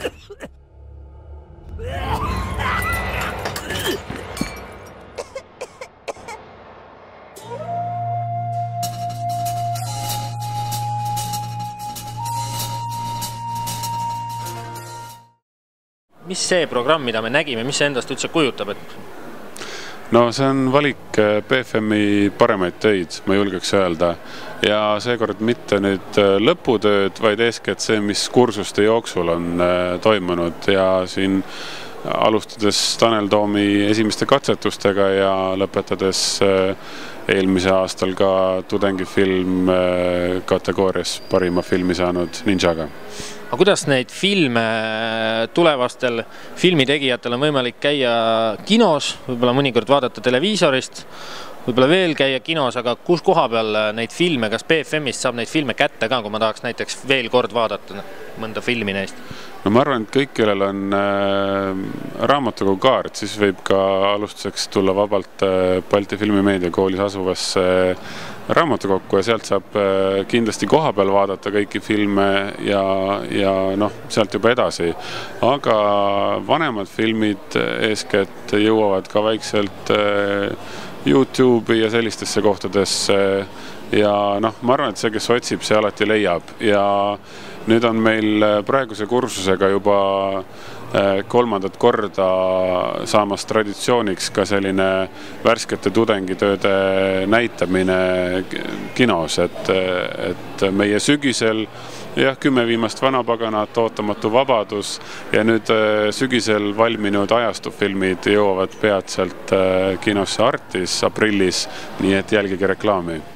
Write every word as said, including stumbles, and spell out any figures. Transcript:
Mis see programm, mida me nägime, mis see endast üldse kujutab? Et... No see on valik B F M-i paremaid töid, ma julgeks öelda. Ja seekord mitte nüüd lõputööd, vaid eeskätt see, mis kursuste jooksul on toimunud ja siin alustades Tanel Toomi esimeste katsetustega ja lõpetades eelmise aastal ka tudengifilm kategoorias parima filmi saanud Ninjaga. Aga kuidas neid filme tulevastel filmitegijatel on võimalik käia kinos, võib-olla mõnikord vaadata televiisorist, võib-olla veel käia kinos, aga kus koha peal neid filme, kas B F M-ist saab neid filme kätte ka, kui ma tahaks näiteks veel kord vaadata mõnda filmi neist? No ma arvan, et kõik, kellel on äh, raamatukogu kaart, siis võib ka alustuseks tulla vabalt äh, Balti Filmimeediakoolis asuvasse äh, raamatukokku ja sealt saab äh, kindlasti koha peal vaadata kõiki filme ja, ja noh, sealt juba edasi. Aga vanemad filmid eeskätt jõuavad ka vaikselt äh, YouTube'i ja sellistesse kohtadesse ja noh, ma arvan, et see, kes otsib, see alati leiab ja nüüd on meil praeguse kursusega juba kolmandat korda saamas traditsiooniks ka selline värskete tudengitööde näitamine kinos, et, et meie sügisel jah, kümme viimast vanapaganat, ootamatu vabadus ja nüüd sügisel valminud ajastufilmid jõuavad peatselt kinosse Artis aprillis, nii et jälgige reklaami.